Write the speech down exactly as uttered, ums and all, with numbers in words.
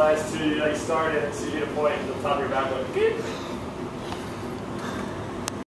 exercise to like start it, so you get a point at the top of your back, like,